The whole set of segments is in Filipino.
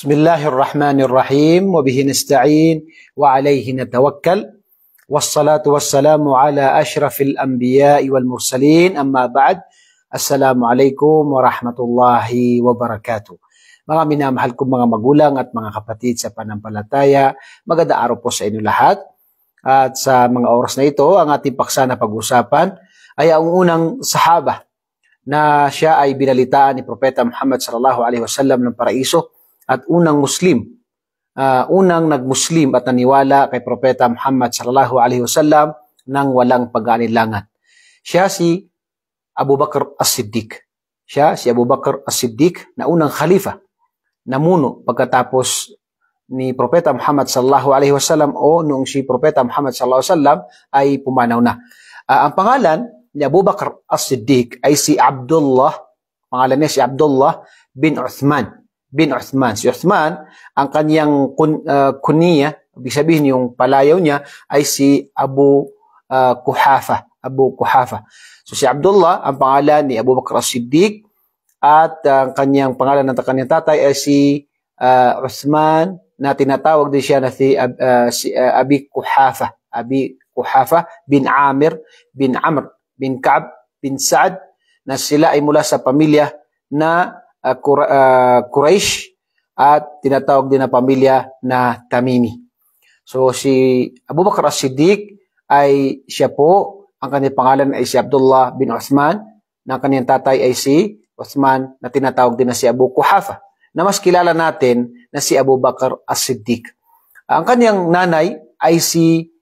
Bismillahirrahmanirrahim wa bihi nasta'in wa alayhi natawakkal wassalatu wassalamu ala ashrafil anbiya'i wal mursalin amma ba'd. Assalamualaikum warahmatullahi wabarakatuh. Mga minamahal kong mga magulang at mga kapatid sa panampalataya, magandang araw po sa inyo lahat. At sa mga oras na ito, ang ating paksa na pag-usapan ay ang unang sahaba na siya ay binalitaan ni Propeta Muhammad sallallahu alaihi wasallam ng paraiso at unang Muslim, unang nag-Muslim at naniwala kay Propeta Muhammad sallallahu alaihi wasallam nang walang pag-aalinlangan. Siya si Abu Bakr As-Siddiq. Siya si Abu Bakr As-Siddiq na unang khalifa, namuno pagkatapos ni Propeta Muhammad sallallahu alaihi wasallam o noong si Propeta Muhammad sallallahu alaihi wasallam ay pumanaw na. Ang pangalan ni Abu Bakr As-Siddiq ay si Abdullah. Pangalan niya si Abdullah bin Uthman. Si Uthman, ang kanyang kuniya, ibig sabihin yung palayaw niya ay si Abu Quhafa. So si Abdullah, ang pangalan ni Abu Bakr As-Siddiq, at ang kanyang pangalan ng kanyang tatay ay si Uthman, na tinatawag din siya na si Abi Quhafa bin Amir bin Amr bin Ka'b bin Sa'ad, na sila ay mula sa pamilya na Quraysh at tinatawag din na pamilya na Tamimi. So si Abu Bakr As-Siddiq ay siya po, ang kanyang pangalan ay si Abdullah bin Uthman, na kanyang tatay ay si Uthman, na tinatawag din na si Abu Quhafa, na mas kilala natin na si Abu Bakr As-Siddiq. Ang kanyang nanay ay si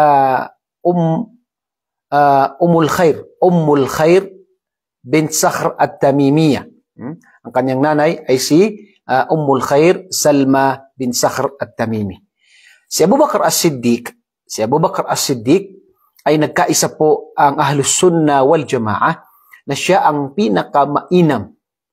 Ummul Khair bint Sakhr at-Tamimiyya. Ang kanyang nanay ay si Ummul Khair Salma bin Sakhr at-Tamimi. Si Abu Bakr As-Siddiq ay nagkaisa po ang Ahlus Sunnah wal Jamaah na siya ang pinakamainam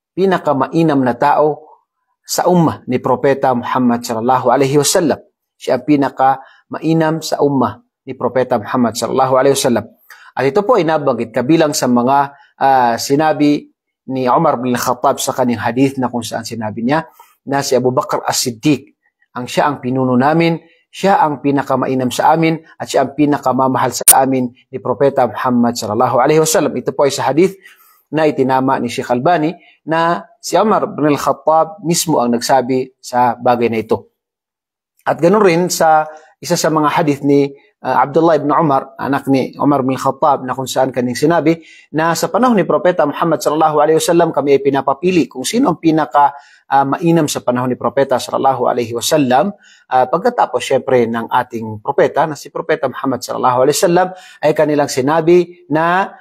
na tao sa ummah ni Propeta Muhammad sallallahu alaihi wasallam. Siya ang pinakamainam sa ummah ni Propeta Muhammad sallallahu alaihi wasallam. At ito po ay nabanggit kabilang sa mga sinabi ni Umar bin Khattab sa kanyang hadith, na kung saan sinabi niya na si Abu Bakr As-Siddiq siya ang pinuno namin, siya ang pinakamainam sa amin, at siya ang pinakamamahal sa amin ni Propeta Muhammad sallallahu alaihi wasallam. Ito po ay sa hadith na itinama ni Sheikh Albani, na si Umar bin Khattab mismo ang nagsabi sa bagay na ito. At ganoon rin sa isa sa mga hadith ni Abdullah ibn Umar, anak ni Umar bin Khattab, na kung saan kanyang sinabi na sa panahon ni Propeta Muhammad sallallahu alaihi wasallam kami ay pinapapili kung sino ang pinaka mainam sa panahon ni Propeta sallallahu alaihi wasallam, pagkatapos syempre ng ating propeta na si Propeta Muhammad sallallahu alaihi wasallam, ay kanilang sinabi na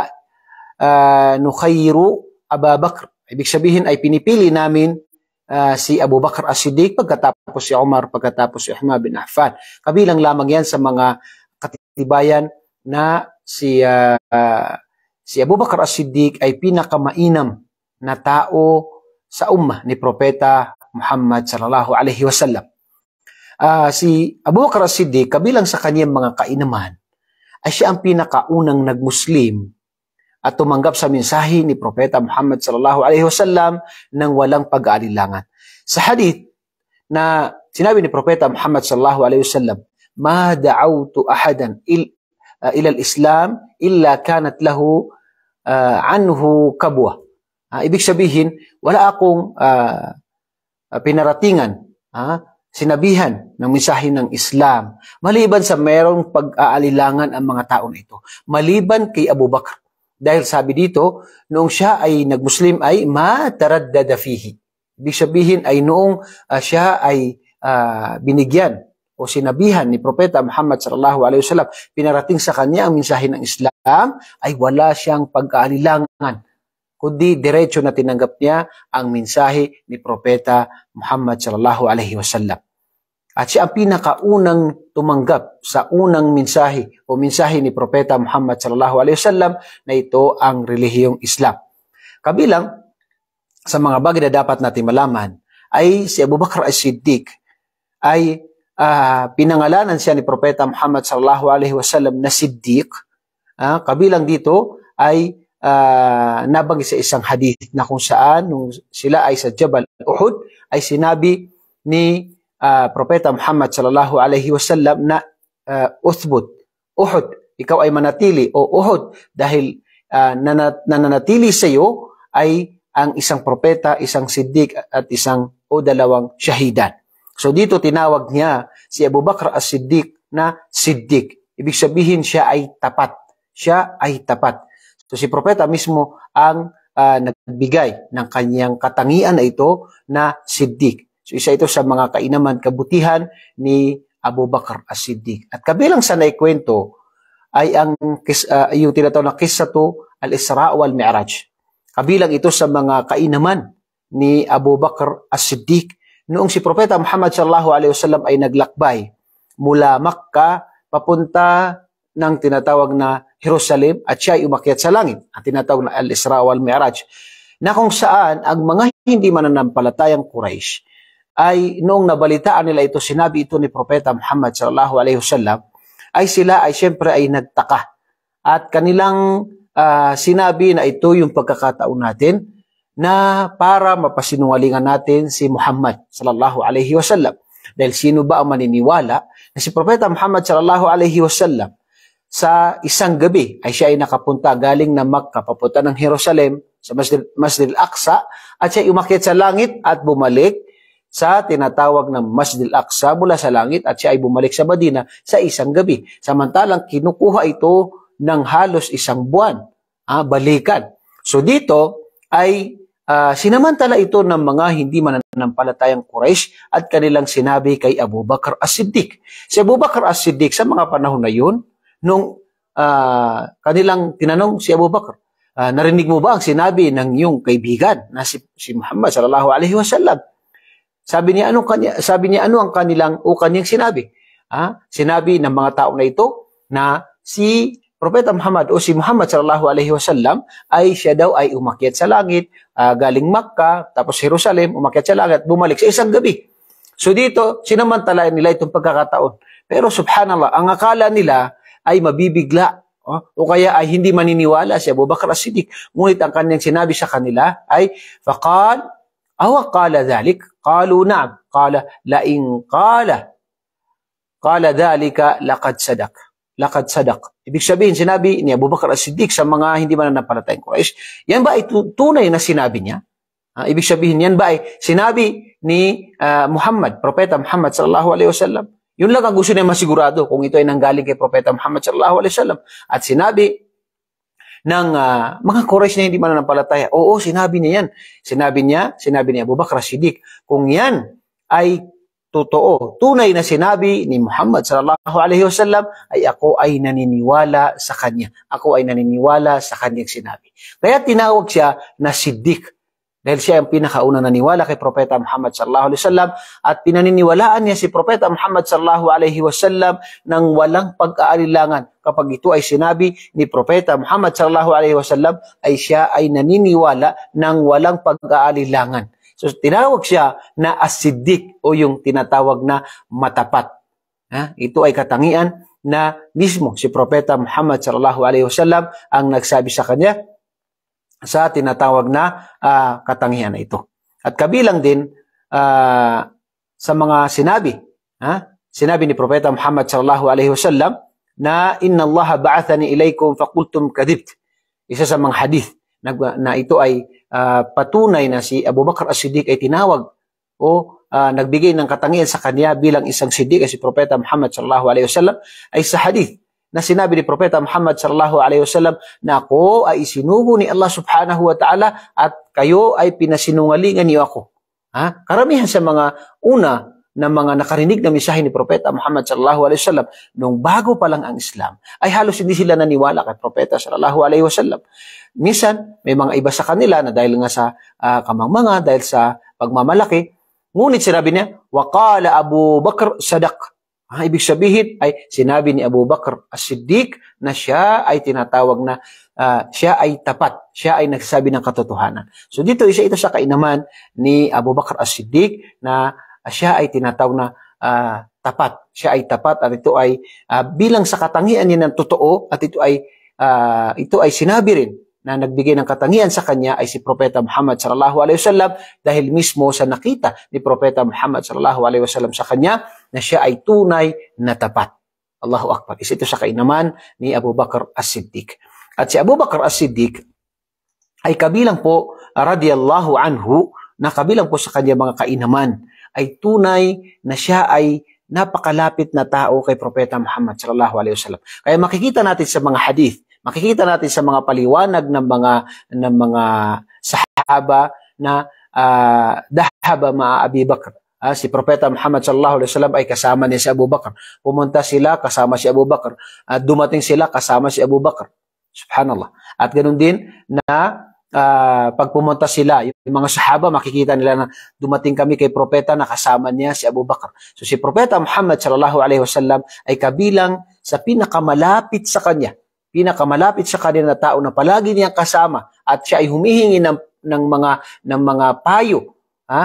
nukhayyiru Abu Bakr. Ibig sabihin ay pinipili namin si Abu Bakr As-Siddiq, pagkatapos si Umar, pagkatapos si Uthman bin Affan. Kabilang lamang yan sa mga katibayan na si Abu Bakr As-Siddiq ay pinakamainam na tao sa ummah ni Propeta Muhammad sallallahu alaihi wasallam. Si Abu Bakr As-Siddiq, kabilang sa kanyang mga kainaman, ay siya ang pinakaunang nag-Muslim at tumanggap sa mensahe ni Propeta Muhammad sallallahu alaihi wasallam nang walang pag-aalinlangan. Sa hadith na sinabi ni Propeta Muhammad sallallahu alaihi wasallam, "Ma da'awtu ahadan ila al-Islam illa kanat lahu anhu kabwa." Ibig sabihin, wala akong pinaratingan, sinabihan ng mensahe ng Islam maliban sa mayroong pag-aalinlangan ang mga tao na ito, maliban kay Abu Bakr. Dahil sabi dito, noong siya ay nag-Muslim ay ma taraddada fihi. Ibig sabihin ay noong siya ay binigyan o sinabihan ni Propeta Muhammad sallallahu alaihi wasallam, pinarating sa kanya ang mensahe ng Islam, ay wala siyang pag-aalilangan, kundi diretso na tinanggap niya ang mensahe ni Propeta Muhammad sallallahu alaihi wasallam. At siya ang pinakaunang tumanggap sa unang mensahe o mensahe ni Propeta Muhammad sallallahu alaihi wasallam, na ito ang relihiyong Islam. Kabilang sa mga bagay na dapat natin malaman ay si Abu Bakr As-Siddiq ay pinangalanan siya ni Propeta Muhammad sallallahu alaihi wasallam na Siddiq. Kabilang dito ay nabanggit sa isang hadith na kung saan nung sila ay sa Jabal Uhud ay sinabi ni Propeta Muhammad sallallahu alaihi wasallam na uthbut, Uhud, ikaw ay manatili o Uhud dahil nananatili sa iyo ay ang isang propeta, isang siddiq at isang o dalawang syahidan. So dito tinawag niya si Abu Bakr as-Siddiq na siddiq. Ibig sabihin siya ay tapat. Siya ay tapat. So si propeta mismo ang nagbigay ng kanyang katangian na ito na siddiq. So isa ito sa mga kainaman kabutihan ni Abu Bakr as-Siddiq. At kabilang sa naikwento ay yung tinatawag na Qissatu al-Isra wal Mi'raj. Kabilang ito sa mga kainaman ni Abu Bakr as-Siddiq noong si Propeta Muhammad sallallahu alaihi wasallam ay naglakbay mula Makkah papunta ng tinatawag na Jerusalem at siya ay umakyat sa langit, ang tinatawag na al-Isra wal Mi'raj, na kung saan ang mga hindi mananampalatayang Quraysh ay noong nabalitaan nila ito, sinabi ito ni Propeta Muhammad sallallahu alaihi wasallam, ay sila ay siyempre ay nagtaka at kanilang sinabi na ito yung pagkakataon natin na para mapasinungalingan natin si Muhammad sallallahu alaihi wasallam. Dahil sino ba ang maniniwala na si Propeta Muhammad sallallahu alaihi wasallam sa isang gabi ay siya ay nakapunta galing na Makkah papunta ng Jerusalem sa Masjid al-Aqsa at siya ay umakyat sa langit at bumalik sa tinatawag na Masjid al-Aqsa mula sa langit at siya ay bumalik sa Madina sa isang gabi. Samantalang kinukuha ito ng halos isang buwan, balikan. So dito ay sinamantala ito ng mga hindi mananampalatayang Quraysh at kanilang sinabi kay Abu Bakr as-Siddiq. Si Abu Bakr as-Siddiq sa mga panahon na yun, nung kanilang tinanong si Abu Bakr, narinig mo ba ang sinabi ng iyong kaibigan na si Muhammad sallallahu alaihi wasallam? Sabi niya ano ang kanyang sinabi? Sinabi ng mga tao na ito na si Propeta Muhammad o si Muhammad sallallahu alaihi wasallam ay siya daw ay umakyat sa langit, galing Makkah, tapos Jerusalem, umakyat sa langit, bumalik sa isang gabi. So dito, sinamantalayan nila itong pagkakataon. Pero subhanallah, ang akala nila ay mabibigla o kaya ay hindi maniniwala si Abu Bakr as-Siddiq. Ngunit ang kanyang sinabi sa kanila ay, faqal, awa qala dhalik? Qalu na'am. Qala, laing qala dhalika laqad sadaq. Laqad sadaq. Ibig sabihin, sinabi ni Abu Bakr as-Siddiq sa mga hindi mananampalatayang Quraysh, yan ba ay tunay na sinabi niya? Ibig sabihin, yan ba ay sinabi ni Muhammad, Propeta Muhammad sallallahu alaihi wasallam? Yun lang ang gusto niya masigurado kung ito ay nanggaling kay Propeta Muhammad sallallahu alaihi wasallam. At sinabi ng mga Quraysh na hindi mananampalataya, oo, sinabi niya yan. Sinabi ni Abu Bakr as-Siddiq, kung yan ay totoo, tunay na sinabi ni Muhammad sallallahu alaihi wasallam, ay ako ay naniniwala sa kanya. Ako ay naniniwala sa kanyang sinabi. Kaya tinawag siya na Siddiq. Dahil siya ang pinakaunang naniwala kay Propeta Muhammad sallallahu alaihi wasallam at pinaniniwalaan niya si Propeta Muhammad sallallahu alaihi wasallam ng walang pag-aalilangan. Kapag ito ay sinabi ni Propeta Muhammad sallallahu alaihi wasallam, ay siya ay naniniwala ng walang pag-aalilangan. So tinawag siya na as-Siddiq o yung tinatawag na matapat. Ito ay katangian na mismo si Propeta Muhammad sallallahu alaihi wasallam ang nagsabi sa kanya sa tinatawag na katangian na ito. At kabilang din sa mga sinabi ni Propeta Muhammad sallallahu alaihi wasallam na inna Allah ba'athani ilaykum faqultum kadhibt. Isa sa mga hadith na ito ay patunay na si Abu Bakr as-Siddiq ay tinawag o nagbigay ng katangian sa kanya bilang isang siddiq ay si Propeta Muhammad sallallahu alaihi wasallam ay sa hadith na sinabi ni Propeta Muhammad sallallahu alaihi wasallam na ako ay isinugo ni Allah subhanahu wa ta'ala at kayo ay pinasinungalingan niyo ako. Karamihan sa mga una na mga nakarinig na mensahe ni Propeta Muhammad sallallahu alaihi wasallam nung bago pa lang ang Islam ay halos hindi sila naniwala kay Propeta sallallahu alaihi wasallam. Minsan may mga iba sa kanila na dahil nga sa kamangmanga, dahil sa pagmamalaki, ngunit sinabi niya, wa qala Abu Bakr sadaq. Ibig sabihin ay sinabi ni Abu Bakr as-Siddiq na siya ay tinatawag na siya ay tapat, siya ay nagsasabi ng katotohanan. So dito isa ito sa kainaman ni Abu Bakr as-Siddiq na siya ay tinatawag na tapat. Siya ay tapat at ito ay bilang sa katangian niya ng totoo at ito ay sinabi rin na nagbigay ng katangian sa kanya ay si Propeta Muhammad sallallahu alaihi wasallam, dahil mismo sa nakita ni Propeta Muhammad sallallahu alaihi wasallam sa kanya na siya ay tunay na tapat. Allahu Akbar. Isa ito sa kainaman ni Abu Bakr As-Siddiq. At si Abu Bakr As-Siddiq ay kabilang po radiyallahu anhu, na kabilang po sa kanya mga kainaman ay tunay na siya ay napakalapit na tao kay Propeta Muhammad sallallahu alaihi wasallam. Kaya makikita natin sa mga hadith, makikita natin sa mga paliwanag ng mga sahaba na dahaba ma Abi Bakr. Si Propeta Muhammad sallallahu alaihi wasallam ay kasama niya si Abu Bakr. Pumunta sila kasama si Abu Bakr. Dumating sila kasama si Abu Bakr. Subhanallah. At ganoon din na pag pumunta sila, yung mga sahaba, makikita nila na dumating kami kay Propeta na kasama niya si Abu Bakr. So si Propeta Muhammad sallallahu alaihi wasallam ay kabilang sa pinakamalapit sa kanya na tao na palagi niyang kasama, at siya ay humihingi ng mga payo,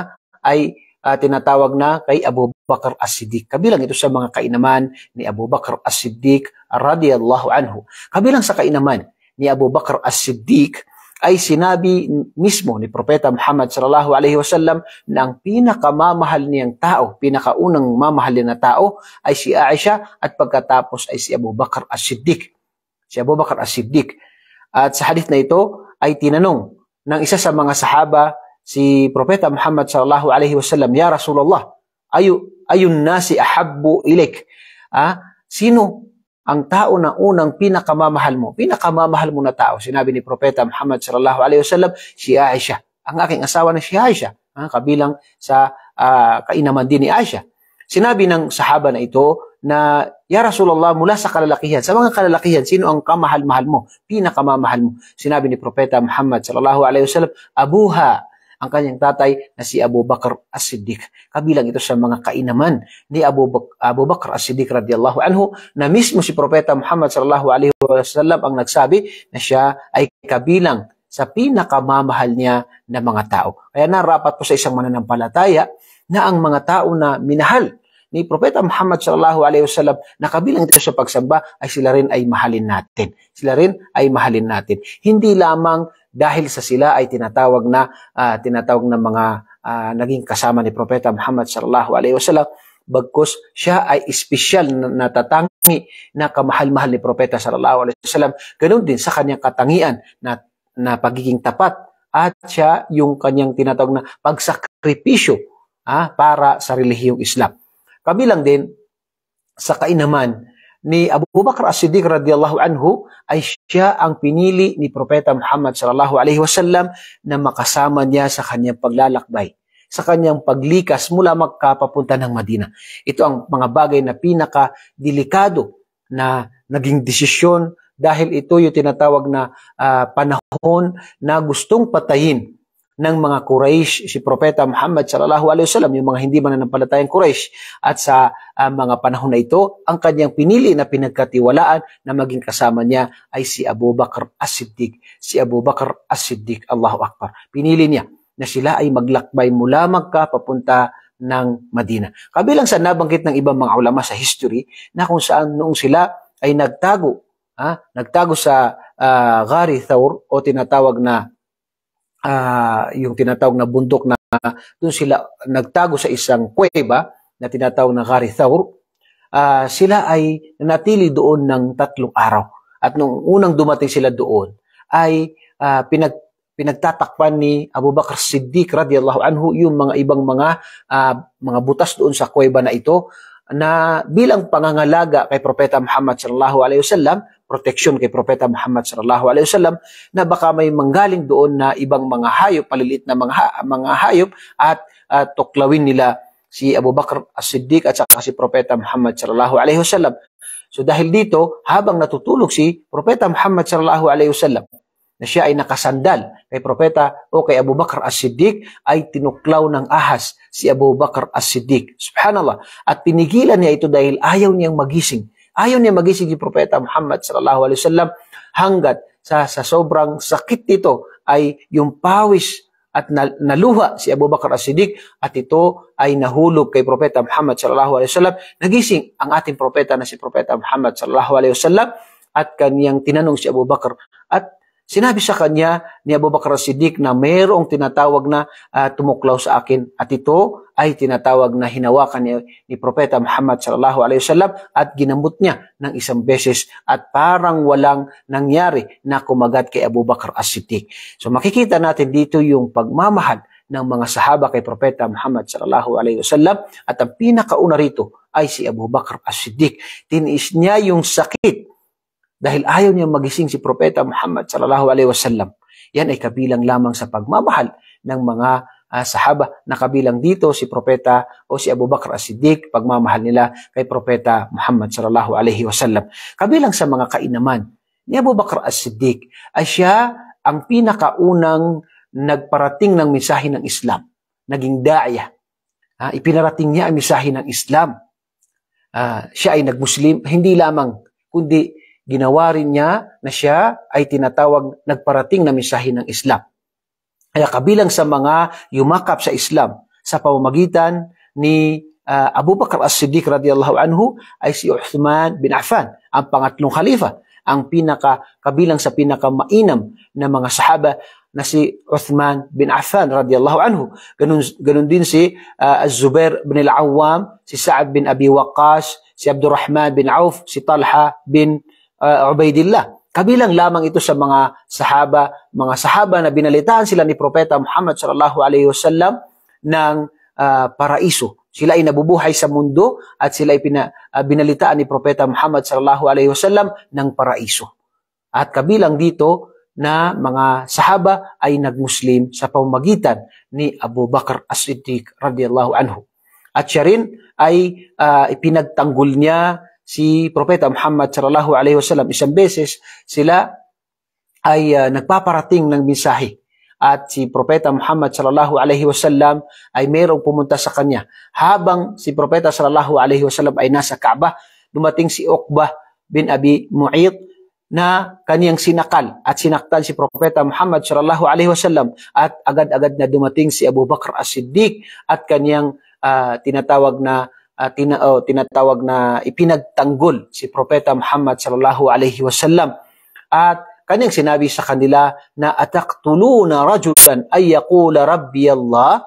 ay tinatawag na kay Abu Bakr As-Siddiq. Kabilang ito sa mga kainaman ni Abu Bakr As-Siddiq radiyallahu anhu. Kabilang sa kainaman ni Abu Bakr As-Siddiq ay sinabi mismo ni Propeta Muhammad sallallahu alaihi wasallam na ang pinakamamahal niyang tao, pinakaunang mamahalin na tao ay si Aisha, at pagkatapos ay si Abu Bakr As-Siddiq. Si Abu Bakr As-Siddiq. At sa hadith na ito ay tinanong ng isa sa mga sahaba si Propeta Muhammad sallallahu alaihi wasallam, "Ya Rasulullah, ayun nasi ahabbu ilaik?" Sino ang tao na unang pinakamamahal mo? Pinakamamahal mo na tao. Sinabi ni Propeta Muhammad sallallahu alaihi wasallam, si Aisha. Ang aking asawa na si Aisha. Kabilang sa kainaman din ni Aisha. Sinabi ng sahaba na ito na, "Ya Rasulullah, mula sa kalalakihan, sa mga kalalakihan, sino ang kamahal-mahal mo? Pinakamamahal mo?" Sinabi ni Propeta Muhammad sallallahu alaihi wasallam, "Abuha," ang kanyang tatay na si Abu Bakr As-Siddiq. Kabilang ito sa mga kainaman ni Abu Bakr As-Siddiq radiyallahu anhu, na mismo si Propeta Muhammad sallallahu alaihi wasallam ang nagsabi na siya ay kabilang sa pinakamamahal niya na mga tao. Kaya narapat po sa isang mananampalataya na ang mga tao na minahal ni Propeta Muhammad sallallahu alaihi wasallam na kabilang ito sa pagsamba ay sila rin ay mahalin natin. Sila rin ay mahalin natin. Hindi lamang dahil sa sila ay tinatawag na mga naging kasama ni Propeta Muhammad sallallahu alaihi wasallam, bagkus siya ay espesyal na tatangi na kamahal-mahal ni Propeta sallallahu alaihi wasallam. Ganoon din sa kanyang katangian na pagiging tapat, at siya yung kanyang tinatawag na pagsakripisyo para sa relihiyong Islam. Kabilang din sa kainaman ni Abu Bakr As-Siddiq radiyallahu anhu ay siya ang pinili ni Propeta Muhammad sallallahu alaihi wasallam na makasama niya sa kanyang paglalakbay, sa kanyang paglikas mula Makkah papunta ng Madina. Ito ang mga bagay na pinaka-delikado na naging desisyon, dahil ito yung tinatawag na panahon na gustong patayin ng mga Quraysh si Propeta Muhammad sallallahu alaihi wasallam, yung mga hindi mananampalatayang Quraysh. At sa mga panahon na ito, ang kanyang pinili na pinagkatiwalaan na maging kasama niya ay si Abu Bakr As-Siddiq. Si Abu Bakr As-Siddiq, Allahu Akbar. Pinili niya na sila ay maglakbay mula Makkah papunta ng Madina. Kabilang sa nabanggit ng ibang mga ulama sa history na kung saan noong sila ay nagtago sa Ghari Thawr, o tinatawag na yung tinatawag na bundok, na doon sila nagtago sa isang kuweba na tinatawag na Ghari Thawr. Sila ay nanatili doon ng 3 araw. At nung unang dumating sila doon ay pinagtatakpan ni Abu Bakr Siddiq radiyallahu anhu yung mga ibang mga butas doon sa kuweba na ito, na bilang pangangalaga kay Propeta Muhammad sallallahu alaihi wasallam, proteksyon kay Propeta Muhammad sallallahu alaihi wasallam, na baka may manggaling doon na ibang mga hayop, paliliit na mga hayop, at tuklawin nila si Abu Bakr As-Siddiq at saka si Propeta Muhammad sallallahu alaihi wasallam. So dahil dito, habang natutulog si Propeta Muhammad sallallahu alaihi wasallam, na siya ay nakasandal kay Propeta o kay Abu Bakr As-Siddiq, ay tinuklaw ng ahas si Abu Bakr As-Siddiq. Subhanallah. At pinigilan niya ito dahil ayaw niyang magising. Ayaw niya magising si Propeta Muhammad sallallahu alaihi wasallam, hanggat sa sobrang sakit nito ay yung pawis at naluha si Abu Bakr As-Siddiq, at ito ay nahulog kay Propeta Muhammad sallallahu alaihi wasallam. Nagising ang ating propeta na si Propeta Muhammad sallallahu alaihi wasallam, at kaniyang tinanong si Abu Bakr, at Sinabi sa kanya ni Abu Bakr as-Siddiq na mayroong tinatawag na tumuklaw sa akin at ito ay tinatawag na hinawakan ni Propeta Muhammad sallallahu alaihi wasallam at ginamot niya ng isang beses at parang walang nangyari na kumagat kay Abu Bakr as-Siddiq. So makikita natin dito yung pagmamahal ng mga sahaba kay Propeta Muhammad sallallahu alaihi wasallam at ang pinakauna rito ay si Abu Bakr as-Siddiq. Tiniis niya yung sakit dahil ayaw niya magising si Propeta Muhammad sallallahu alaihi wasallam. Yan ay kabilang lamang sa pagmamahal ng mga sahaba na kabilang dito si Propeta o si Abu Bakr as-Siddiq, pagmamahal nila kay Propeta Muhammad sallallahu alaihi wasallam. Kabilang sa mga kainaman ni Abu Bakr as-Siddiq ay siya ang pinakaunang nagparating ng mensahe ng Islam, naging da'iyah. Ipinarating niya ang mensahe ng Islam. Siya ay nagmuslim, hindi lamang kundi ginawa rin niya na siya ay tinatawag nagparating na mensahe ng Islam. Kaya kabilang sa mga yumakap sa Islam sa pamamagitan ni Abu Bakr as-Siddiq radiyallahu anhu ay si Uthman bin Affan, ang pangatlong khalifa, ang kabilang sa pinakamainam na mga sahaba na si Uthman bin Affan radiyallahu anhu. Ganun din si Az-Zubair bin al-Awwam, si Sa'ad bin Abi Waqqas, si Abdurrahman bin Auf, si Talha bin Ubaidillah. Kabilang lamang ito sa mga sahaba na binalitaan sila ni Propeta Muhammad sallallahu alaihi wasallam ng paraiso. Sila ay nabubuhay sa mundo at sila ay binalitaan ni Propeta Muhammad sallallahu alaihi wasallam ng paraiso. At kabilang dito na mga sahaba ay nagmuslim sa pamamagitan ni Abu Bakr as-Siddiq radiyallahu anhu. At siya rin ay ipinagtanggol niya si Propeta Muhammad sallallahu alaihi wasallam. Isang beses sila ay nagpaparating ng mensahe at si Propeta Muhammad sallallahu alaihi wasallam ay mayroong pumunta sa kanya. Habang si Propeta sallallahu alaihi wasallam ay nasa Kaaba, dumating si Uqbah bin Abi Mu'ayt na kaniyang sinakal at sinaktan si Propeta Muhammad sallallahu alaihi wasallam at agad-agad na dumating si Abu Bakr as-Siddiq at kaniyang tinatawag na ipinagtanggol si Propeta Muhammad sallallahu alaihi wasallam at kanyang sinabi sa kanila na ataqtuluna rajulan ay yaqula rabbi Allah.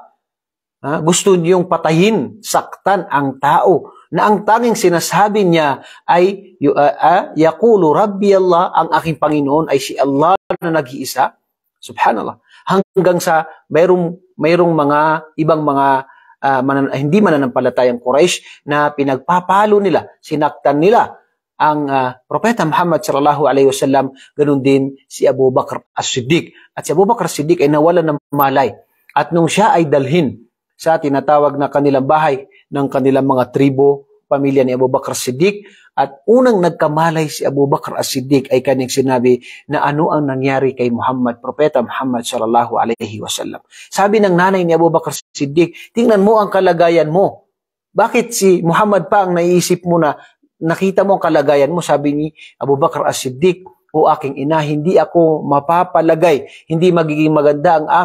Gusto niyong patayin, saktan ang tao na ang tanging sinasabi niya ay yaqulu rabbi Allah, ang aking Panginoon ay si Allah na nag-iisa. Subhanallah. Hanggang sa mayroong mga ibang mga hindi mananampalatayang Quraysh na pinagpapalo nila, sinaktan nila ang Propeta Muhammad sallallahu alaihi wasallam, ganun din si Abu Bakr as-Siddiq. At si Abu Bakr as-Siddiq ay nawalan ng malay. At nung siya ay dalhin sa tinatawag na kanilang bahay ng kanilang mga tribo, pamilya ni Abu Bakr as-Siddiq, at unang nagkamalay si Abu Bakr as-Siddiq ay kanyang sinabi na ano ang nangyari kay Muhammad, Propeta Muhammad sallallahu alaihi wasallam. Sabi ng nanay ni Abu Bakr as-Siddiq, tingnan mo ang kalagayan mo. Bakit si Muhammad pa ang naiisip mo na nakita mo ang kalagayan mo? Sabi ni Abu Bakr as-Siddiq, o aking ina, hindi ako mapapalagay, hindi magiging maganda ang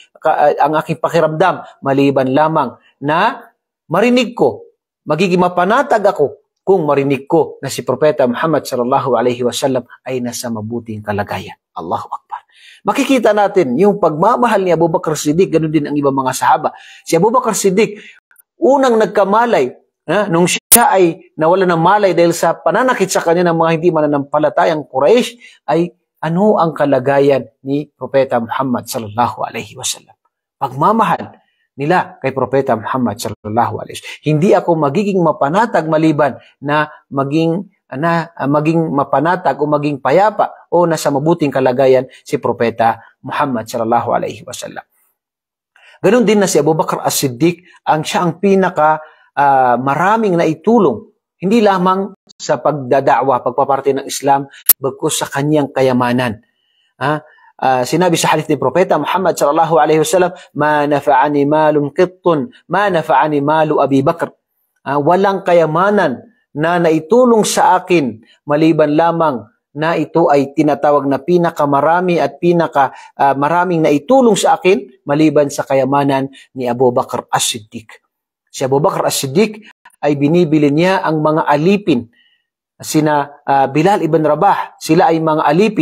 aking pakiramdam maliban lamang na marinig ko, magiging mapanatag ako kung marinig ko na si Propeta Muhammad sallallahu alaihi wasallam ay nasa mabuting kalagayan. Allahu Akbar. Makikita natin yung pagmamahal ni Abu Bakr Siddiq, ganoon din ang ibang mga sahaba. Si Abu Bakr Siddiq, unang nagkamalay, nung siya ay nawala ng malay dahil sa pananakit sa kanya ng mga hindi mananampalatayang Quraysh, ay ano ang kalagayan ni Propeta Muhammad sallallahu alaihi wasallam. Pagmamahal nila kay Propeta Muhammad sallallahu alaihi wasallam. Hindi ako magiging mapanatag maliban na maging mapanatag o maging payapa o nasa mabuting kalagayan si Propeta Muhammad sallallahu alaihi wasallam. Ganon din na si Abu Bakr as-Siddiq, siya ang pinaka maraming naitulong, hindi lamang sa pagdada'wa, pagpaparte ng Islam, bagkus sa kanyang kayamanan. Sinabi sa hadith ni Propeta Muhammad sallallahu alaihi wasallam, ma nafa'ani malun qittun, ma nafa'ani malu Abi Bakr. Walang kayamanan na naitulong sa akin maliban lamang na ito ay tinatawag na pinakamarami at maraming naitulong sa akin maliban sa kayamanan ni Abu Bakr as-Siddiq. Si Abu Bakr as-Siddiq ay binibili niya ang mga alipin. Sina Bilal ibn Rabah, sila ay mga alipin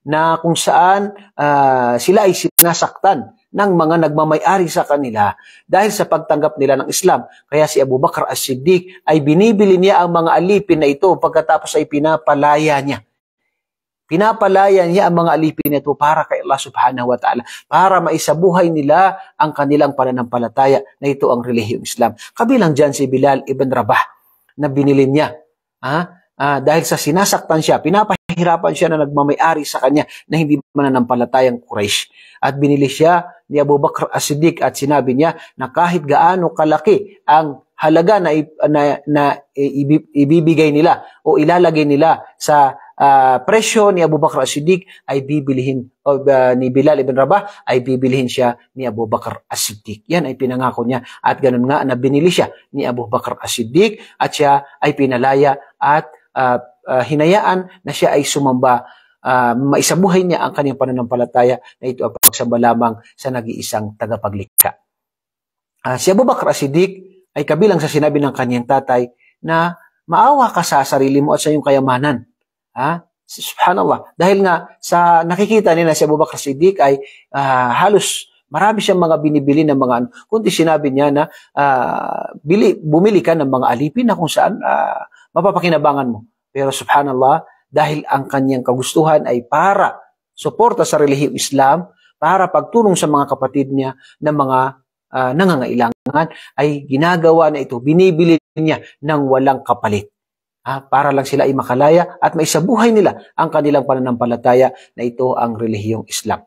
na kung saan sila ay sinasaktan ng mga nagmamay-ari sa kanila dahil sa pagtanggap nila ng Islam. Kaya si Abu Bakr as-Siddiq ay binibili niya ang mga alipin na ito pagkatapos ay pinapalaya niya. Pinapalaya niya ang mga alipin na ito para kay Allah subhanahu wa ta'ala, para maisabuhay nila ang kanilang pananampalataya na ito ang relihiyong Islam. Kabilang dyan si Bilal ibn Rabah na binili niya. Dahil sa sinasaktan siya, pinapahirapan siya na nagmamay-ari sa kanya na hindi mananampalatayang Quraysh. At binili siya ni Abu Bakr as-Siddiq at sinabi niya na kahit gaano kalaki ang halaga na ibibigay nila o ilalagay nila sa presyo ni Abu Bakr as-Siddiq ay bibilihin ni Bilal ibn Rabah ay bibilihin siya ni Abu Bakr as-Siddiq. Yan ay pinangako niya at ganun nga na binili siya ni Abu Bakr as-Siddiq at siya ay pinalaya at hinayaan na siya ay sumamba, maisabuhay niya ang kanyang pananampalataya na ito ang pagsamba lamang sa nag-iisang tagapaglikha. Si Abu Bakr as-Siddiq ay kabilang sa sinabi ng kanyang tatay na maawa ka sa sarili mo at sa iyong kayamanan. Subhanallah. Dahil nga sa nakikita nila si Abu Bakr as-Siddiq ay halos marami siyang mga binibili ng mga ano. Kundi sinabi niya na bumili ka ng mga alipin na kung saan mapapakinabangan mo. Pero subhanallah, dahil ang kanyang kagustuhan ay para suporta sa relihiyong Islam, para pagtulong sa mga kapatid niya na mga nangangailangan, ay ginagawa na ito, binibili niya ng walang kapalit. Para lang sila ay makalaya at maisabuhay nila ang kanilang pananampalataya na ito ang relihiyong Islam.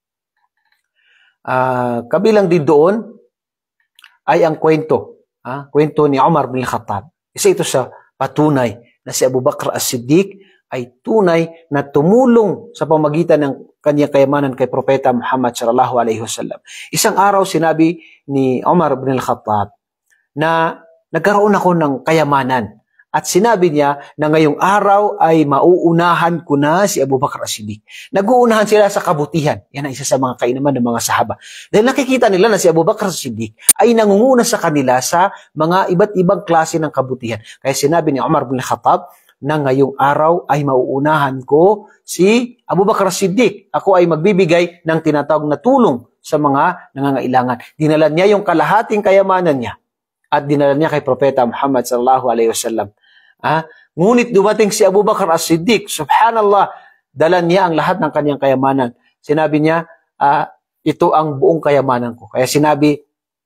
Kabilang din doon ay ang kwento ni Umar bin Khattab. Isa ito sa patunay na si Abu Bakr as-Siddiq ay tunay na tumulong sa pamagitan ng kanyang kayamanan kay Propeta Muhammad sallallahu alaihi wasallam. Isang araw sinabi ni Umar bin Khattab na nagkaroon ako ng kayamanan at sinabi niya na ngayong araw ay mauunahan ko na si Abu Bakr as-Siddiq. Nag-uunahan sila sa kabutihan. Yan ang isa sa mga kainaman ng mga sahaba. Dahil nakikita nila na si Abu Bakr as-Siddiq ay nangunguna sa kanila sa mga iba't ibang klase ng kabutihan. Kaya sinabi ni Umar bin Khattab na ngayong araw ay mauunahan ko si Abu Bakr as-Siddiq. Ako ay magbibigay ng tinatawag na tulong sa mga nangangailangan. Dinala niya yung kalahating kayamanan niya at dinala niya kay Propeta Muhammad sallallahu alaihi wasallam. Ngunit dumating si Abu Bakr as-Siddiq, subhanallah, dala niya ang lahat ng kanyang kayamanan. Sinabi niya, ito ang buong kayamanan ko. Kaya sinabi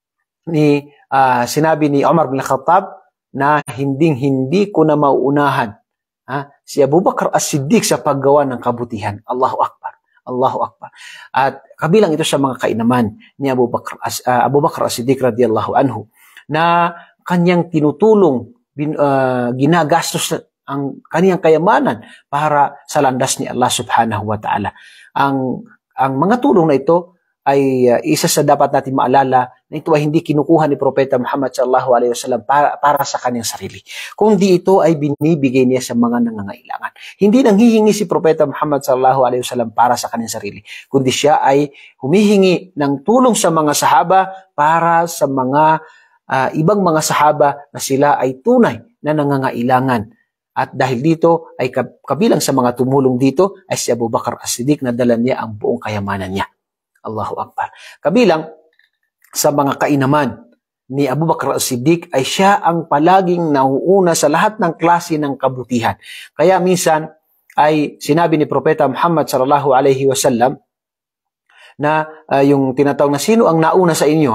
ni Umar bin Khattab na hindi ko na mauunahan si Abu Bakr as-Siddiq sa paggawa ng kabutihan. Allahu Akbar. Allahu Akbar. At kabilang ito sa mga kainaman ni Abu Bakr as-Siddiq radiyallahu anhu na kanyang tinutulong, ginagastos ang kaniyang kayamanan para sa landas ni Allah subhanahu wa ta'ala. Ang mga tulong na ito ay isa sa dapat natin maalala na ito ay hindi kinukuha ni Propeta Muhammad sallallahu alaihi wasallam para sa kanyang sarili. Kundi ito ay binibigay niya sa mga nangangailangan. Hindi nanghihingi si Propeta Muhammad sallallahu alaihi wasallam para sa kanyang sarili. Kundi siya ay humihingi ng tulong sa mga sahaba para sa mga ibang mga sahaba na sila ay tunay na nangangailangan. At dahil dito ay kabilang sa mga tumulong dito ay si Abu Bakr as-Siddiq na dala niya ang buong kayamanan niya. Allahu Akbar. Kabilang sa mga kainaman ni Abu Bakr as-Siddiq ay siya ang palaging nauuna sa lahat ng klase ng kabutihan. Kaya minsan ay sinabi ni Propeta Muhammad sallallahu alaihi wasallam na yung tinatawag na sino ang nauna sa inyo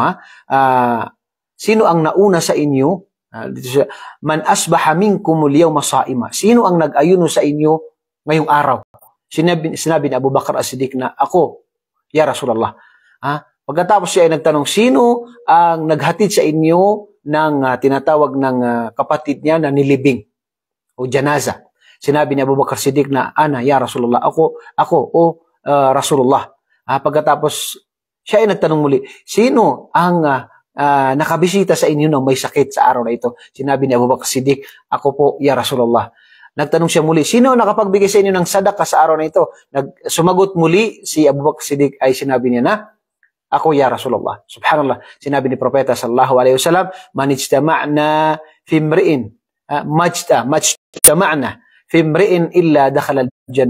sino ang nauna sa inyo? Man asbaha minkumul yawma sa'ima. Sino ang nag-ayuno sa inyo ngayong araw? Sinabi ni Abu Bakr as-Siddiq na ako, ya Rasulullah. Pagkatapos siya ay nagtanong, sino ang naghatid sa inyo ng tinatawag ng kapatid niya na nilibing o janaza? Sinabi ni Abu Bakr as-Siddiq na ana, ya Rasulullah. Ako, Rasulullah. Pagkatapos siya ay nagtanong muli, sino ang nakabisita sa inyo nang may sakit sa araw na ito? Sinabi ni Abu Bakr as-Siddiq, ako po, ya Rasulullah. Nagtanong siya muli, sino nakapagbigay sa inyo ng sadaka sa araw na ito? Sumagot muli si Abu Bakr as-Siddiq ay sinabi niya na, ako, ya Rasulullah. Subhanallah. Sinabi ni Propeta sallallahu alaihi wasallam, man ijtama'na fi imri'in, majtama'na fi imri'in illa dakhala al-jannah.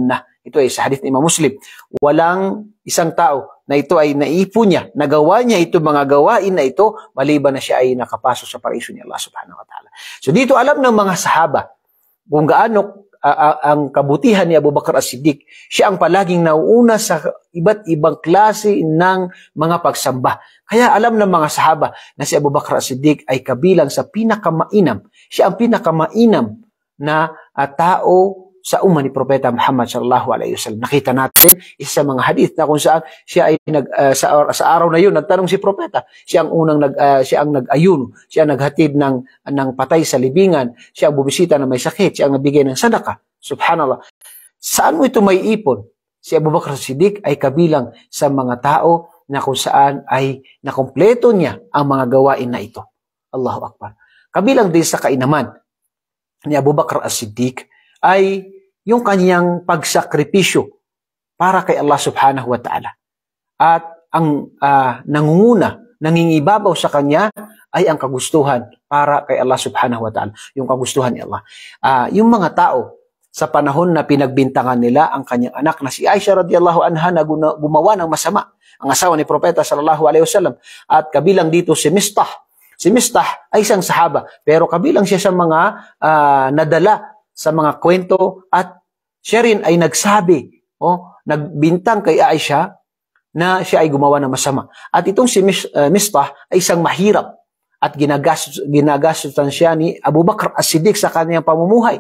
Ito ay sa hadith ni Imam Muslim. Walang isang tao na ito ay naipon niya, nagawa niya ito mga gawain na ito, maliban na siya ay nakapasok sa paraiso ni Allah subhanahu wa ta'ala. So dito alam ng mga sahaba kung gaano ang kabutihan ni Abu Bakr as-Siddiq. Siya ang palaging nauuna sa iba't ibang klase ng mga pagsamba. Kaya alam ng mga sahaba na si Abu Bakr as-Siddiq ay kabilang sa pinakamainam. Siya ang pinakamainam na tao sa umma ni Propeta Muhammad sallallahu alaihi wasallam. Nakita natin isa sa mga hadith na kung saan siya ay sa araw na yun nagtanong si Propeta. Siya ang unang siya ang nag-ayuno, siya ang naghatid ng patay sa libingan, siya ang bubisita na may sakit, siya ang nagbigay ng sadaka. Subhanallah. Saan mo ito may ipon? Si Abu Bakr as-Siddiq ay kabilang sa mga tao na kung saan ay nakumpleto niya ang mga gawain na ito. Allahu Akbar. Kabilang din sa kainaman ni Abu Bakr as-Siddiq ay yung kanyang pagsakripisyo para kay Allah subhanahu wa ta'ala. At ang nangunguna, nangingibabaw sa kanya ay ang kagustuhan para kay Allah subhanahu wa ta'ala. Yung kagustuhan ni Allah. Yung mga tao sa panahon na pinagbintangan nila ang kanyang anak na si Aisha radiyallahu anha na gumawa ng masama, ang asawa ni Propeta sallallahu alaihi wasallam. At kabilang dito si Mistah. Si Mistah ay isang sahaba, pero kabilang siya sa mga nadala sa mga kwento at siya rin ay nagsabi, nagbintang kay Aisha na siya ay gumawa ng masama. At itong si Mistah ay isang mahirap at ginagastusan siya ni Abu Bakr as-Siddiq sa kanyang pamumuhay.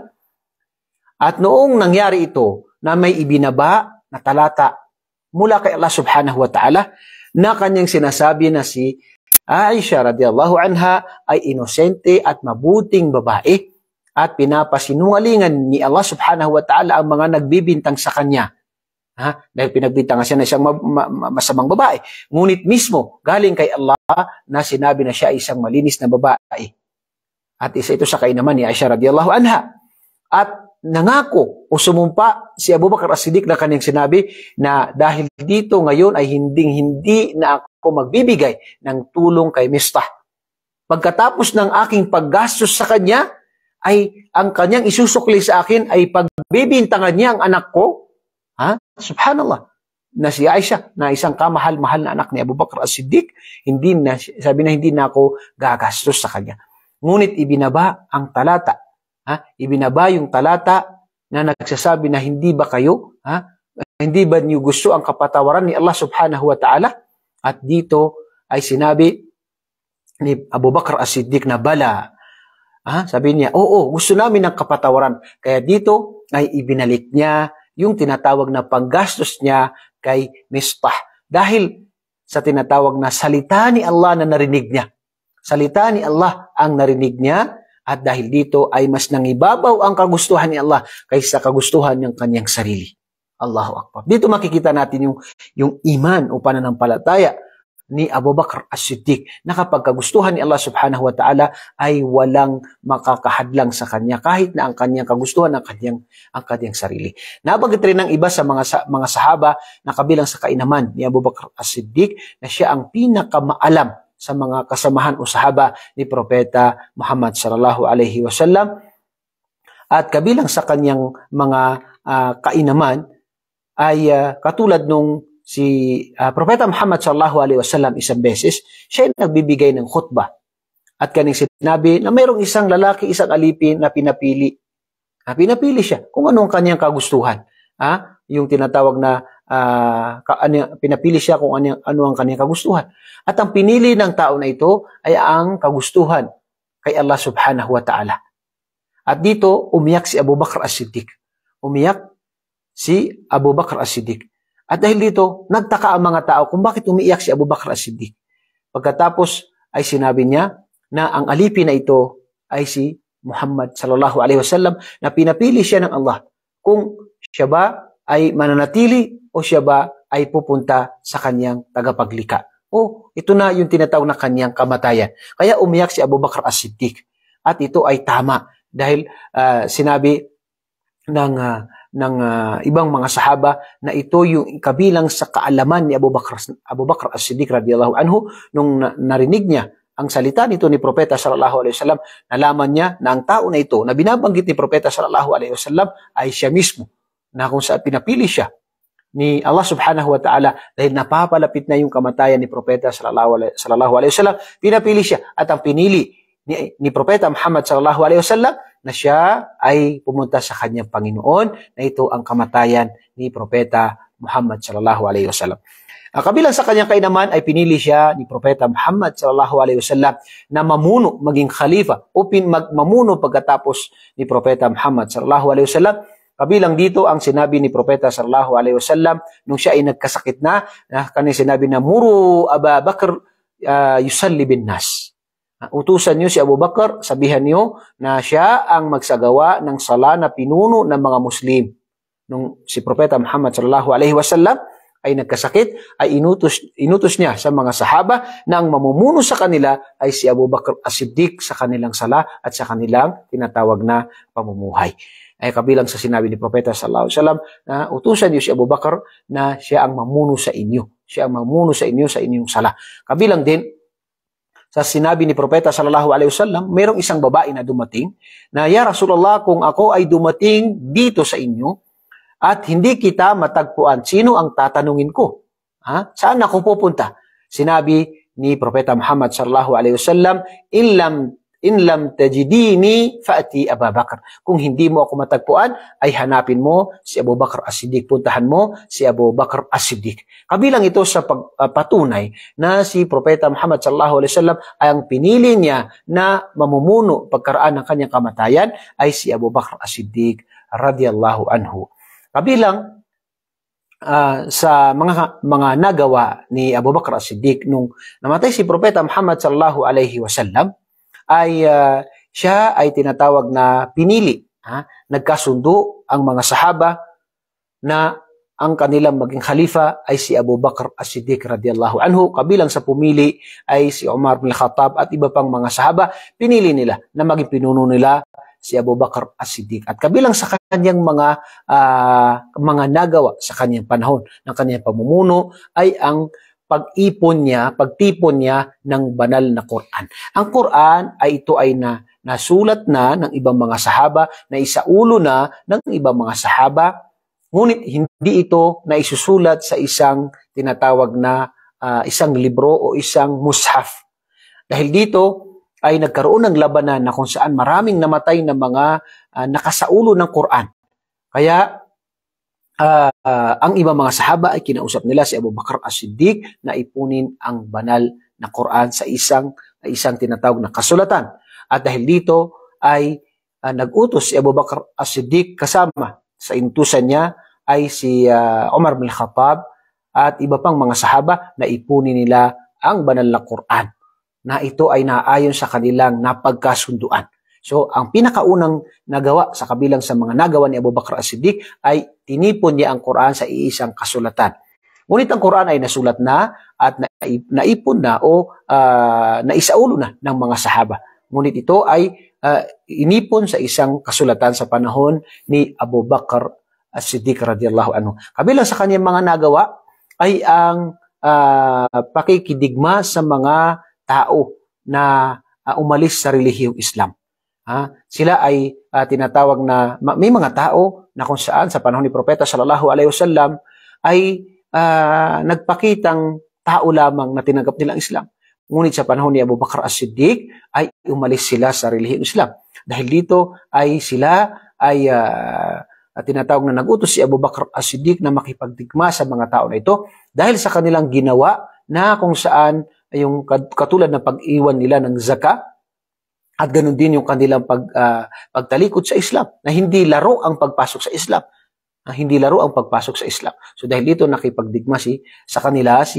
At noong nangyari ito na may ibinaba na talata mula kay Allah subhanahu wa ta'ala na kanyang sinasabi na si Aisha radiyallahu anha ay inosente at mabuting babae at pinapasinungalingan ni Allah subhanahu wa ta'ala ang mga nagbibintang sa kanya. Dahil pinagbintangan siya na isang masamang babae. Ngunit mismo, galing kay Allah na sinabi na siya ay isang malinis na babae. At isa ito sa kainaman ni Aisha radiyallahu anha. At nangako o sumumpa si Abu Bakr as-Siddiq na kanyang sinabi na dahil dito ngayon ay hindi na ako magbibigay ng tulong kay Mistah. Pagkatapos ng aking paggastos sa kanya, ay ang kanyang isusukli sa akin ay pagbibintangan niya ang anak ko. Subhanallah. Na si Aisha, na isang kamahal-mahal na anak ni Abu Bakr as-Siddiq, sabi na hindi na ako gagastos sa kanya. Ngunit ibinaba ang talata. Ibinaba yung talata na nagsasabi na hindi ba kayo, hindi ba niyo gusto ang kapatawaran ni Allah subhanahu wa ta'ala? At dito ay sinabi ni Abu Bakr as-Siddiq na bala. Sabi niya, oo, gusto namin ng kapatawaran. Kaya dito ay ibinalik niya yung tinatawag na panggastos niya kay Mistah. Dahil sa tinatawag na salita ni Allah na narinig niya. Salita ni Allah ang narinig niya at dahil dito ay mas nangibabaw ang kagustuhan ni Allah kaysa kagustuhan ng kanyang sarili. Allahu Akbar. Dito makikita natin yung iman o pananampalataya ni Abu Bakr as-Siddiq na kapag kagustuhan ni Allah subhanahu wa ta'ala ay walang makakahadlang sa kanya kahit na ang kanyang kagustuhan ang kanyang sarili. Nabanggit rin ng iba sa mga sahaba na kabilang sa kainaman ni Abu Bakr as-Siddiq na siya ang pinakamaalam sa mga kasamahan o sahaba ni Propeta Muhammad sallallahu alaihi wasallam. At kabilang sa kanyang mga kainaman ay katulad nung si Propeta Muhammad sallallahu alaihi wasallam isang beses, siya ay nagbibigay ng khutbah. At kaning sinabi na mayroong isang lalaki, isang alipin na pinapili. Pinapili siya kung ano ang kanyang kagustuhan. Yung tinatawag na pinapili siya kung ano ang kanyang kagustuhan. At ang pinili ng tao na ito ay ang kagustuhan kay Allah subhanahu wa ta'ala. At dito, umiyak si Abu Bakr as-Siddiq. Umiyak si Abu Bakr as-Siddiq. At dahil dito, nagtaka ang mga tao kung bakit umiiyak si Abu Bakr as-Siddiq. Pagkatapos ay sinabi niya na ang alipin na ito ay si Muhammad sallallahu alaihi wasallam na pinapili siya ng Allah kung siya ba ay mananatili o siya ba ay pupunta sa kanyang tagapaglika. Ito na yung tinatawag na kanyang kamatayan. Kaya umiyak si Abu Bakr as-Siddiq. At ito ay tama dahil sinabi ng ibang mga sahaba na ito yung kabilang sa kaalaman ni Abu Bakr as-Siddiq radiyallahu anhu nung narinig niya ang salita nito ni Propeta sallallahu alaihi wasallam, nalaman niya na ang tao na ito na binabanggit ni Propeta sallallahu alaihi wasallam ay siya mismo na kung saan pinapili siya ni Allah subhanahu wa ta'ala dahil napapalapit na yung kamatayan ni Propeta sallallahu alaihi wasallam, pinapili siya at ang pinili ni Propeta Muhammad sallallahu alaihi wasallam na siya ay pumunta sa kanyang Panginoon na ito ang kamatayan ni Propeta Muhammad sallallahu alaihi wasallam. Kabilang sa kanyang kainaman ay pinili siya ni Propeta Muhammad sallallahu alaihi wasallam na mamuno, maging khalifa o mamuno pagkatapos ni Propeta Muhammad sallallahu alaihi wasallam. Kabilang dito ang sinabi ni Propeta sallallahu alaihi wasallam nung siya ay nagkasakit na kanyang sinabi na muru Abu Bakr yusalli bin nas. Utusan niyo si Abu Bakr, sabihan niyo na siya ang magsagawa ng sala na pinuno ng mga Muslim. Nung si Propeta Muhammad sallallahu alaihi wasallam ay nagkasakit, ay inutos niya sa mga sahaba na ang mamumuno sa kanila ay si Abu Bakr as-Siddiq sa kanilang sala at sa kanilang tinatawag na pamumuhay. Ay kabilang sa sinabi ni Propeta sallallahu alaihi wasallam na utusan niyo si Abu Bakr na siya ang mamuno sa inyo. Siya ang mamuno sa inyo sa inyong sala. Kabilang din sa sinabi ni Propeta sallallahu alaihi wasallam, mayroong isang babae na dumating na, "Ya Rasulullah, kung ako ay dumating dito sa inyo at hindi kita matagpuan, sino ang tatanungin ko? Saan ako pupunta?" Sinabi ni Propeta Muhammad sallallahu alaihi wasallam, In lam tajidini fa'ati Abu Bakr. Kung hindi mo ako matagpuan, ay hanapin mo si Abu Bakr as-Siddiq. Puntahan mo si Abu Bakr as-Siddiq. Kabilang ito sa patunay na si Propeta Muhammad sallallahu alaihi wasallam ay ang pinili niya na mamumuno pagkaraan ng kanyang kamatayan ay si Abu Bakr as-Siddiq radhiyallahu anhu. Kabilang sa mga nagawa ni Abu Bakr as-Siddiq nung namatay si Propeta Muhammad sallallahu alaihi wasallam ay siya ay tinatawag na pinili. Nagkasundo ang mga sahaba na ang kanilang maging khalifa ay si Abu Bakr as-Siddiq radhiyallahu anhu. Kabilang sa pumili ay si Umar bin Khattab at iba pang mga sahaba. Pinili nila na maging pinuno nila si Abu Bakr as-Siddiq. At kabilang sa kanyang mga nagawa sa kanyang panahon ng kanyang pamumuno ay ang pagtipon niya ng banal na Quran. Ang Quran ay ito ay nasulat na ng ibang mga sahaba, na isaulo na ng ibang mga sahaba, ngunit hindi ito na isusulat sa isang tinatawag na isang libro o isang mushaf. Dahil dito ay nagkaroon ng labanan na kung saan maraming namatay na mga nakasaulo ng Quran. Kaya ang ibang mga sahaba ay kinausap nila si Abu Bakr as-Siddiq na ipunin ang banal na Quran sa isang tinatawag na kasulatan. At dahil dito ay nag-utos si Abu Bakr as-Siddiq kasama sa inutusan niya ay si Umar bin Khattab at iba pang mga sahaba na ipunin nila ang banal na Quran na ito ay naayon sa kanilang napagkasunduan. So, ang pinakaunang nagawa sa kabilang sa mga nagawa ni Abu Bakr as-Siddiq ay tinipon niya ang Quran sa iisang kasulatan. Ngunit ang Quran ay nasulat na at naipon na o naisaulo na ng mga sahaba. Ngunit ito ay inipon sa isang kasulatan sa panahon ni Abu Bakr as-Siddiq radhiyallahu anhu. Kabilang sa kanyang mga nagawa ay ang pakikidigma sa mga tao na umalis sa relihiyong Islam. Sila ay tinatawag na may mga tao na kung saan sa panahon ni Propeta sallallahu alaihi wasallam ay nagpakitang tao lamang na tinanggap nilang Islam. Ngunit sa panahon ni Abu Bakr as-Siddiq ay umalis sila sa relihiyong Islam. Dahil dito ay sila ay tinatawag na nag-utos si Abu Bakr as-Siddiq na makipagdigma sa mga tao na ito dahil sa kanilang ginawa na kung saan yung katulad ng pag-iwan nila ng zakah. At ganun din yung kanilang pagtalikod sa Islam, na hindi laro ang pagpasok sa Islam. Hindi laro ang pagpasok sa Islam. So dahil dito nakipagdigma sa kanila si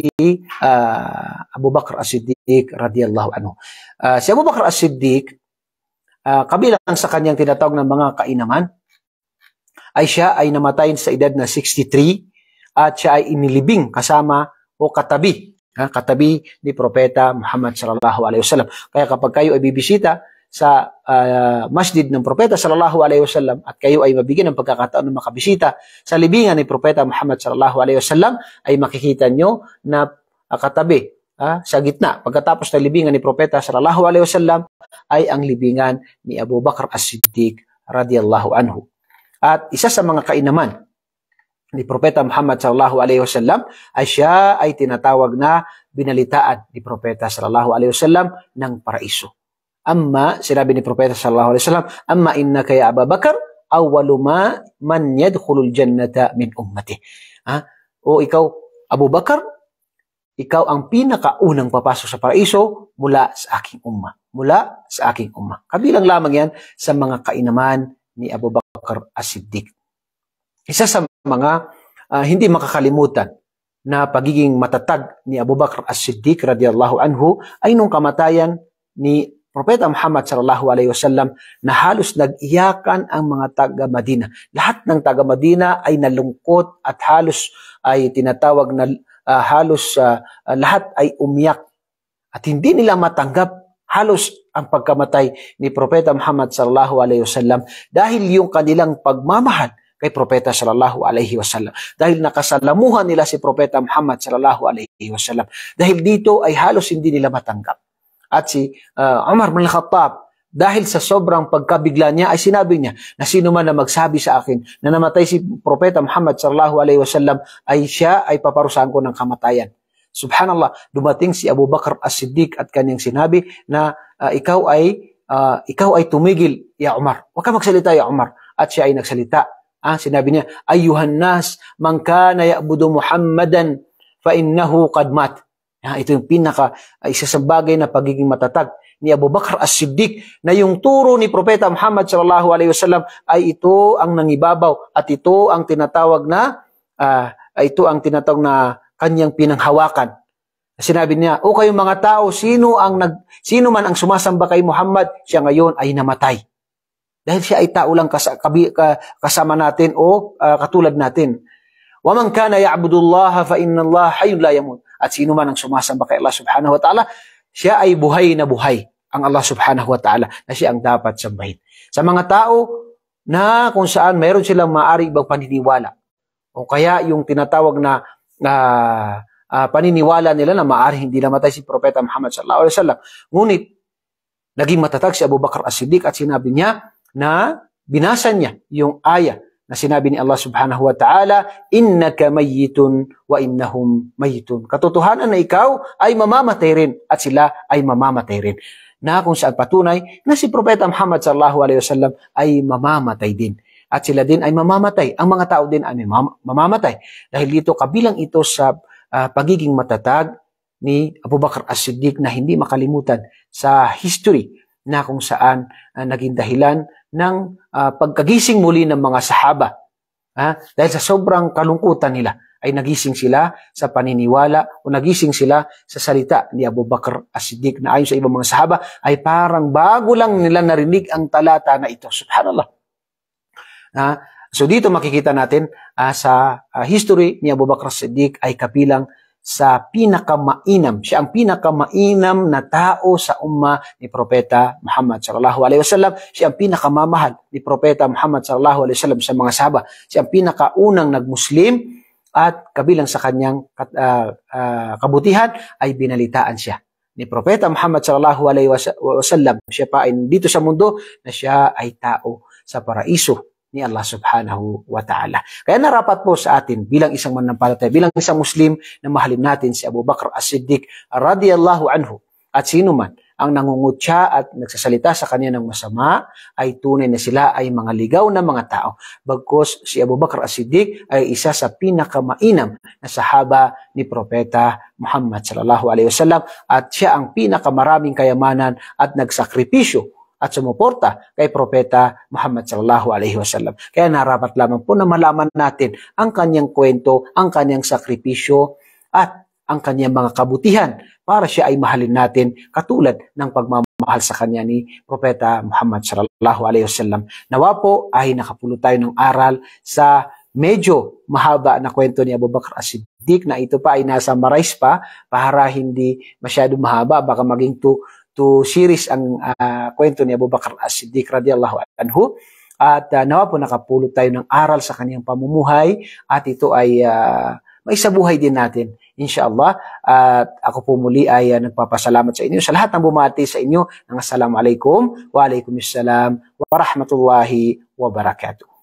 Abu Bakr as-Siddiq radhiyallahu anhu. Si Abu Bakr as-Siddiq, kabilang sa kanyang tinatawag ng mga kainaman, ay siya ay namatay sa edad na 63 at siya ay inilibing kasama o katabi ni Propeta Muhammad sallallahu alaihi wasallam. Kaya kapag kayo ay bibisita sa masjid ng Propeta sallallahu alaihi wasallam at kayo ay mabigyan ng pagkakataon na makabisita sa libingan ni Propeta Muhammad sallallahu alaihi wasallam, ay makikita nyo na katabi sa gitna pagkatapos ng libingan ni Propeta sallallahu alaihi wasallam ay ang libingan ni Abu Bakr as-Siddiq radhiyallahu anhu. At isa sa mga kainaman ni Propeta Muhammad sallallahu alaihi wasallam ay siya ay tinatawag na binalitaan ni Propeta sallallahu alaihi wasallam ng paraiso. Amma, sinabi ni Propeta sallallahu alaihi wasallam, amma innaka ya Abu Bakar awwalu man yadkhulul jannata min ummati. O ikaw, Abu Bakar, ikaw ang pinakaunang papasok sa paraiso mula sa aking umma. Mula sa aking umma. Kabilang lamang yan sa mga kainaman ni Abu Bakar as-Siddiq. Isa sa mga hindi makakalimutan na pagiging matatag ni Abu Bakar as-Siddiq radiyallahu anhu ay nung kamatayan ni Propeta Muhammad sallallahu alaihi wasallam na halos nag-iyakan ang mga taga-Madina. Lahat ng taga-Madina ay nalungkot at halos ay tinatawag na lahat ay umiyak at hindi nila matanggap halos ang pagkamatay ni Propeta Muhammad sallallahu alaihi wasallam dahil yung kanilang pagmamahal kay Propeta sallallahu alaihi wasallam. Dahil nakasalamuhan nila si Propeta Muhammad sallallahu alaihi wasallam. Dahil dito ay halos hindi nila matanggap. At si Umar bin Khattab, dahil sa sobrang pagkabigla niya, ay sinabi niya na sino man na magsabi sa akin na namatay si Propeta Muhammad sallallahu alaihi wasallam ay siya ay paparusahan ko ng kamatayan. Subhanallah, dumating si Abu Bakar as-Siddiq at kanyang sinabi na ikaw ay tumigil, ya Umar. Huwag ka magsalita, ya Umar. At siya ay nagsalita. Sinabi niya, ayyuhan nas, man kana ya'budu Muhammadan fa innahu qad mat. Ito yung isa sa bagay na pagiging matatag ni Abu Bakar as-Siddiq na yung turo ni Propeta Muhammad sallallahu alaihi wasallam ay ito ang nangibabaw at ito ang tinatawag na kanyang pinanghawakan. Sinabi niya, o kayong mga tao, sino man ang sumasamba kay Muhammad, siya ngayon ay namatay. Dahil siya ay tao lang kasama natin o katulad natin. Wa man kana ya'budullaha fa innallaha hayyun la yamut. At sino man ang sumasamba kay Allah subhanahu wa ta'ala, siya ay buhay na buhay ang Allah subhanahu wa ta'ala na siya ang dapat sambahin. Sa mga tao na kung saan mayroon silang maaari ibang paniniwala o kaya yung tinatawag na paniniwala nila na maaari hindi namatay si Propeta Muhammad sallallahu alaihi wasallam. Ngunit naging matatag si Abu Bakar as-Siddiq at sinabi niya na binasa niya yung aya na sinabi ni Allah subhanahu wa ta'ala, innaka mayyitun wa innahum mayyitun. Katotohanan na ikaw ay mamamatay rin at sila ay mamamatay rin. Na kung saan patunay na si Propeta Muhammad sallallahu alaihi wasallam ay mamamatay din. At sila din ay mamamatay. Ang mga tao din ay mamamatay. Dahil dito kabilang ito sa pagiging matatag ni Abu Bakar as-Siddiq na hindi makalimutan sa history na kung saan naging dahilan ng pagkagising muli ng mga sahaba. Dahil sa sobrang kalungkutan nila, ay nagising sila sa paniniwala o nagising sila sa salita ni Abu Bakar as-Siddiq na ayon sa ibang mga sahaba ay parang bago lang nila narinig ang talata na ito. Subhanallah. So dito makikita natin sa history ni Abu Bakar as-Siddiq ay kabilang sa pinakamainam. Siya ang pinakamainam na tao sa umma ni Propeta Muhammad sallallahu alaihi wasallam. Siya ang pinakamamahal ni Propeta Muhammad sallallahu alaihi wasallam sa mga sahaba. Siya ang pinakaunang nagmuslim at kabilang sa kanyang kabutihan ay binalitaan siya ni Propeta Muhammad sallallahu alaihi wasallam. Siya pa ay dito sa mundo na siya ay tao sa paraiso ni Allah subhanahu wa ta'ala. Kaya narapat po sa atin bilang isang mananampalataya, bilang isang Muslim na mahalin natin si Abu Bakar as-Siddiq radiyallahu anhu at sino man ang nangungutya at nagsasalita sa kanya ng masama ay tunay na sila ay mga ligaw na mga tao. Bagkus si Abu Bakar as-Siddiq ay isa sa pinakamainam na sahaba ni Propeta Muhammad sallallahu alaihi wasallam at siya ang pinakamaraming kayamanan at nagsakripisyo at sumuporta kay Propeta Muhammad sallallahu alaihi wasallam. Kaya narapat lamang po na malaman natin ang kanyang kwento, ang kanyang sakripisyo at ang kanyang mga kabutihan para siya ay mahalin natin katulad ng pagmamahal sa kanya ni Propeta Muhammad sallallahu alaihi wasallam. Nawa po ay nakapulot tayo ng aral sa medyo mahaba na kwento ni Abu Bakar as-Siddiq na ito pa ay nasa marais pa para hindi masyado mahaba, baka maging to series ang kwento ni Abu Bakar as-Siddiq radiyallahu anhu. At nawa po nakapulot tayo ng aral sa kanyang pamumuhay at ito ay maisabuhay din natin, insyaAllah. At ako po muli ay nagpapasalamat sa inyo, sa lahat ng bumati sa inyo ng assalamualaikum wa alaikumussalam wa rahmatullahi wa barakatuh.